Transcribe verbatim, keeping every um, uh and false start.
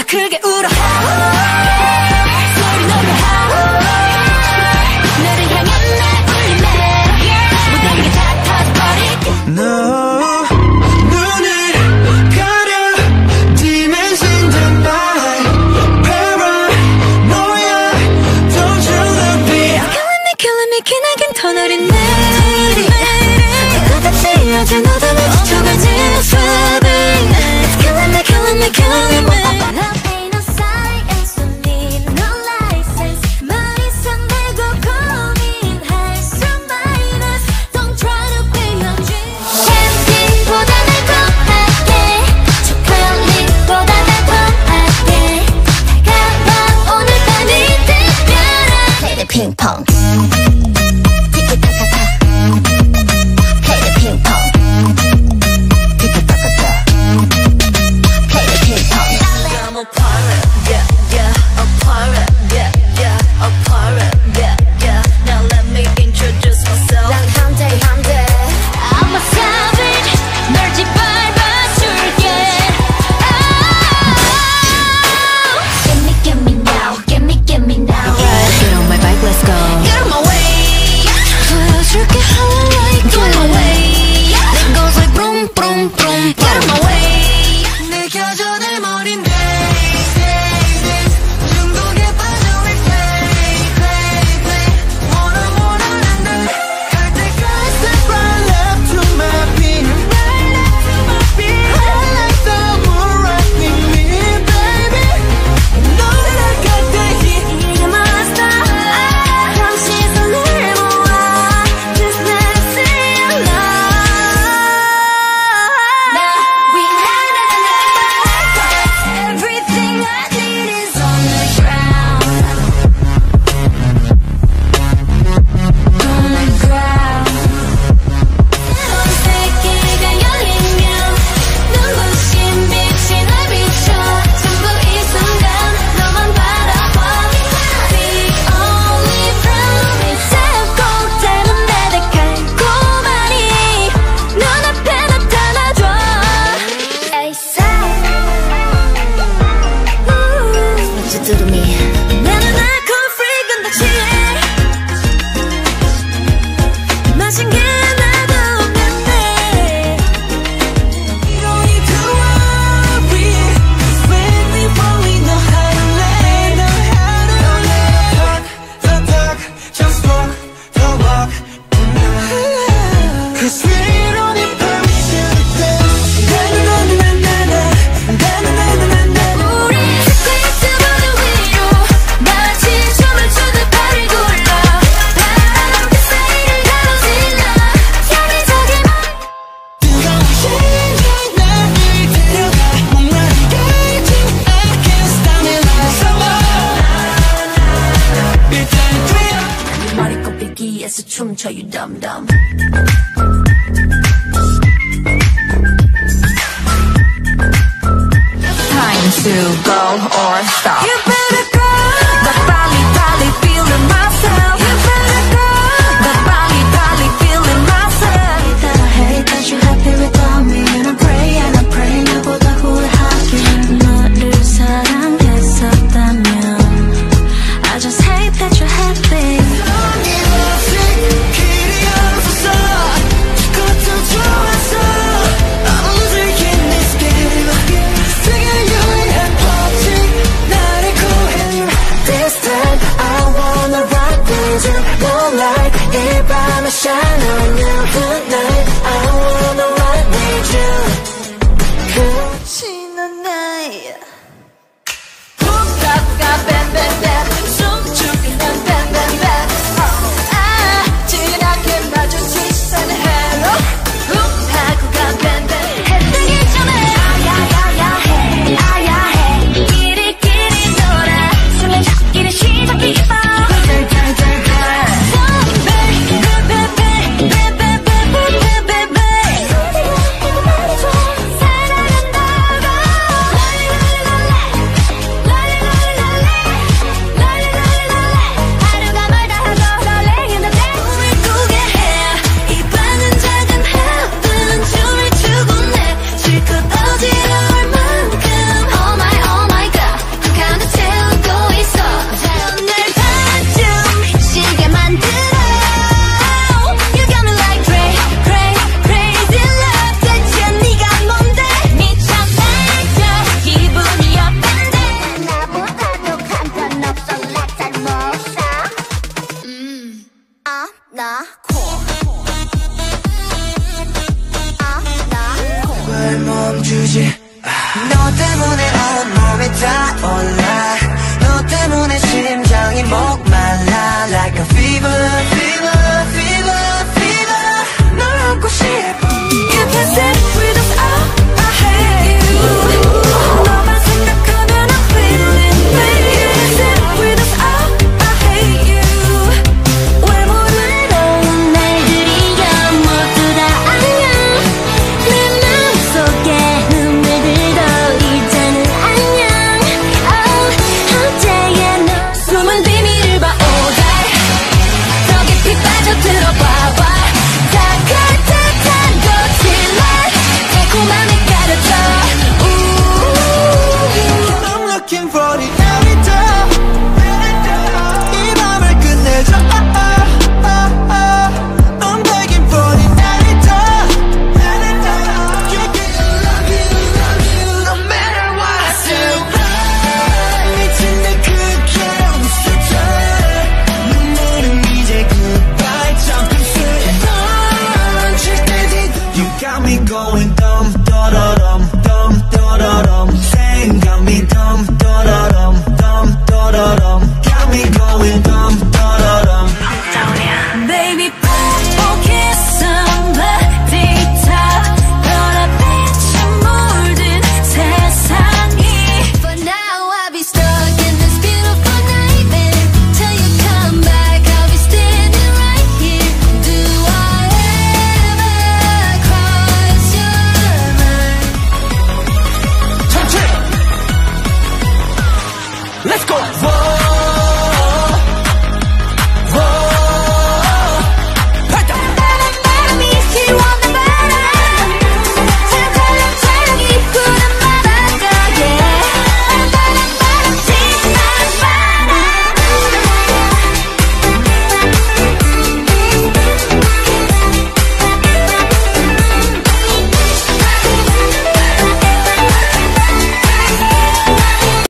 크게 울어 소리 높여 너를 향한 내 울림에 모든 게 다 터져버릴게 No 눈을 가려 Dimension the night Paranoia Don't you look me Killing me killing me 기나긴 터널이 내리 끝없이 어제 너도 내 지쳐가지 Sweating It's killing me killing me killing me Love ain't no science don't need no license 머리속 내고 고민할 수 minus Don't try to be your dream 캠핑보다 달콤하게 초콜릿보다 달콤하게 다가와 오늘 밤이 특별한 Play the ping pong 티키타카타 Play the ping pong 티키타카타 Play the ping pong I'm a pirate, yeah, yeah, a pirate, yeah, yeah, a pirate, yeah, yeah Now let me introduce myself 난 함대 함대 I'm a savage 널 짓밟아줄게 oh. Get me, get me now, get me, get me now Get on my bike, let's go Get on my way 보여줄게 how I like it Get on my way Then goes like boom, boom, boom Get on my way 느껴져 내 머리 중독에 빠져 we play, play, play Wanna wanna 난다 갈 때까지 Step right left to my beat Right left to my beat Right like the moon rocking me baby 너 내려갈 때 hit 이제 마스터 그럼 시선을 모아 Just let us see your love Now we have everything I need is on the ground On the ground 새로운 세계가 열리면 눈부신 빛이 날 비춰 전부 이 순간 너만 바라봐 The only promise 꼭 닮은 내내 달콤하니 눈앞에 나타나줘 ASAP What you do to me 나는 alcohol free 근데 취해 마신 게 나도 없는데 You don't need to worry When we fall we know how to lay Know how to lay Talk the talk Just walk the walk Cause we don't need permission to dance 나나나나나나 나나나나나나 우리 스케이트보드 위로 마치 춤을 추듯 발을 굴러 바람 그 사이를 가로질러 여기저기 뜨거운 심장 나를 데려가 목마른 가슴 I can't stop me like summer 일단 뛰어 머리 꼽히기에서 춤춰 you dumb dumb Time to go or stop. You better